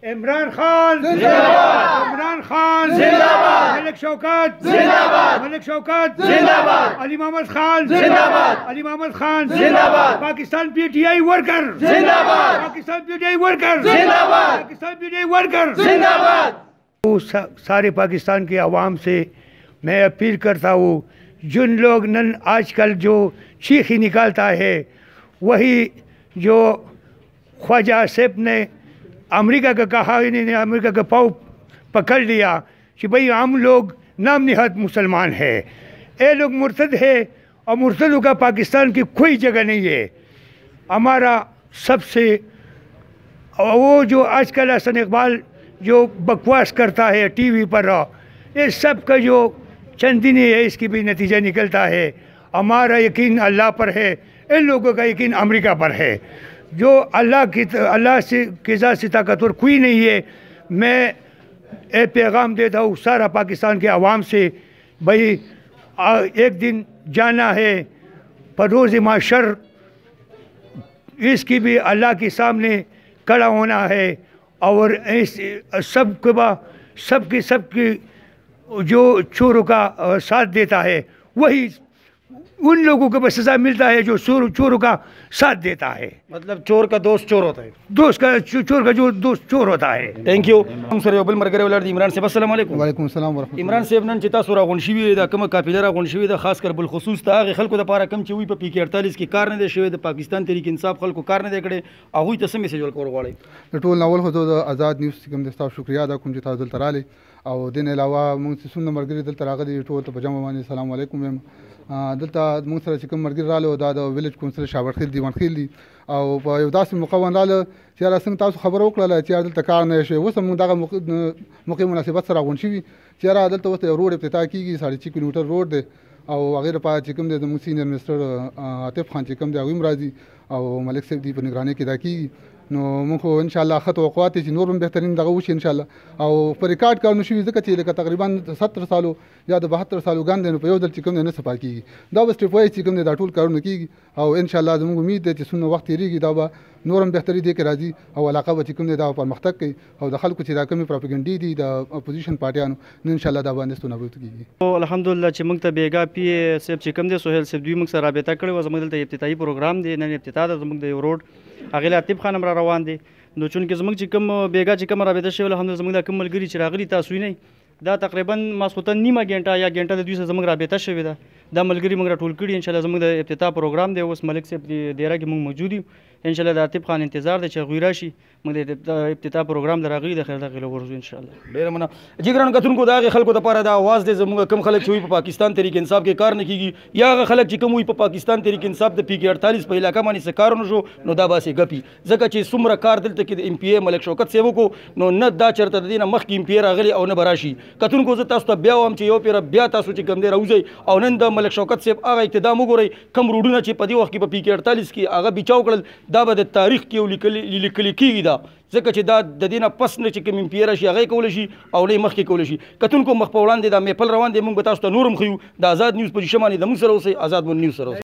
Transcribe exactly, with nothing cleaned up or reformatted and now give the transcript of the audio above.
इमरान खान जिंदाबाद, इमरान खान जिंदाबाद, मलिक शौकत जिंदाबाद, मलिक शौकत जिंदाबाद, अली मोहम्मद खान जिंदाबाद, अली मोहम्मद खान जिंदाबाद, पाकिस्तान पीटीआई वर्कर जिंदाबाद, पाकिस्तान पीटीआई वर्कर जिंदाबाद, पाकिस्तान पीटीआई वर्कर जिंदाबाद। वो सारे पाकिस्तान के अवाम से मैं अपील करता हूँ, जिन लोग नन आजकल जो चीखी निकालता है वही जो ख्वाजा आसिफ ने अमेरिका का कहा, इन्होंने अमेरिका का पाँव पकड़ लिया कि भाई हम लोग नाम निहात मुसलमान है, ये लोग मुर्तद है और मुर्तदों का पाकिस्तान की कोई जगह नहीं है। हमारा सबसे वो जो आजकल हसन इकबाल जो बकवास करता है टीवी पर, ये सब का जो चंद दिन है इसकी भी नतीजा निकलता है। हमारा यकीन अल्लाह पर है, इन लोगों का यकीन अमेरिका पर है। जो अल्लाह की अल्लाह से की ज़ात से ताकतवर कोई नहीं है। मैं एक पैगाम देता हूँ सारा पाकिस्तान के अवाम से, भाई एक दिन जाना है पर रोज़ माशर, इसकी भी अल्लाह के सामने खड़ा होना है और इस सब के बा सब की सब की जो चोरों का साथ देता है वही उन लोगों को बस सजा मिलता है जो चोर चोरों का साथ देता है। मतलब चोर का दोस्त चोर होता है, दोस्त का चोर का जो दोस्त चोर होता है। Thank you sir. बल मरगरे वाला इमरान साहब अस्सलाम वालेकुम। वालेकुम सलाम वरहमतुल्लाह। इमरान साहब नन चिता सुरा गुनशीवी दा कम काफिला रा गुनशीवी दा खास कर बल खसूस ता आगे खलको दा पारा कम चवी पे पीके अड़तालीस की कार ने दे शवे द पाकिस्तान तहरीक इंसाफ खलको कार ने दे कड़े आहुई तसम मैसेज वल कोर वाले टोल नावल हो तो आज़ाद न्यूज़ कम दस्ता शुक्रिया अदा कुम जिता दल तराले और दिन अलावा मुंग से सुन मरगरे दल तरागदी टोल तो पजामा माने सलाम वालेकुम दलता मुंग सर चिकम मरगरे रालो दा विलेज काउंसिल शावर खिल दी वन खिल दी او په یو داسې مقام راله چې را څنګه تاسو خبر وکړله چې دلته کار نه شي، اوس هم دغه موقع مناسبت سره غونډ شوي چې را دلته اوس یو روډ افتتاح کېږي، ساړه چې کیلومتر روډ دی او هغې لپاره چې کوم دی زموږ سینیئر منسټر عاطف خان چې کوم دی هغوی هم راځي او ملک صاحب دی په نګرانۍ کې دا کېږي. نو موږ خو انشاءالله ښه توقعات دي چې نور هم بهترین دغه وشي انشاءالله. او په ریکارډ کارونه شوي ځکه چې لکه تقریبا ستر سالو یا د بهتر سالو ګان دی نو په یو ځل چې کوم دی نه صفا کېږي. دا به سټیپ وایز چې کوم دی دا ټول کارونه کېږي او انشاءالله زموږ امید دی چې څومره وخت تېرېږي دا به نور هم بهتري دی کې راځي او علاقه به چې کوم دی دا پرمختګ کوي او د خلکو چې دا کومې پروپاګنډې دي د اپوزیشن پارټیانو نو انشاءالله دا باندې ستونه به کېږي. الحمدلله چې موږ ته بیګا پی صاحب چې کوم دی سهیل صاحب دوی موږ سره رابطه کړې وه. زموږ دلته ابتدایي پروګرام دی، نن ابتدا ده زموږ د یو روډ هغې له عاطف خان هم را روان دی. نو چونکې زموږ چې کوم بیګا چې کوم رابطه شوې الحمدلله زموږ دا کوم ملګري چې راغلي تاسو وینئ دا تقریبا ماسخوتن نیمه ګنټه یا ګنټه د دوی سره زموږ رابطه شوې ده. دا ملګري موږ راټول کړي انشاءالله زموږ د افتتاح پروګرام دی. اوس ملک صاحب د دیره کې موږ موجود یو انشاءالله د عاطف خان انتظار دی چې هغوی راشي موږ د افتتاح پروګرام له راغلي د خیر دغې له ورځو انشاءالله. ډېره مننه جګران کتونکو د هغې خلکو دپاره دا آواز دی زموږ کم خلک چې وي په پاکستان تحریک انصاف کې کار نه کېږي یا هغه خلک چې کوم وي په پاکستان تحریک انصاف د پي کې اړتالیس په علاقه باندې څه کار ونه شو نو دا باسې ګپي ځکه چې څومره کار دلته کې د ایم پي اے ملک شوکت صاحب وکړو نو نه دا چېرته د دې نه مخکې ایم پي اے راغلي او نه به راشي. کتونکو زه تاسو ته بیا وایم چې یو پیره بیا تاسو چې کوم دی راوځئ او نن د ملک شوکت صاحب هغه اقتدام وګورئ کم روډونه چې په دې وخت کې په پي کې اړتالیس کې هغه بچاو کړل دا به د تاریخ کې یو لیکلي کېږي دا ځکه چې دا د دې نه پس نه چې کوم ایم پي اے راشي هغه یې کولی شي او نه یې مخکې کولی شي. کتونکو مخ په وړاندې دا میپل روان دی موږ به تاسو ته نور هم ښیو. د آزاد نیوز په ریشه باندې د موږ سره اوسئ، آزاد نیوز سره اوسئ.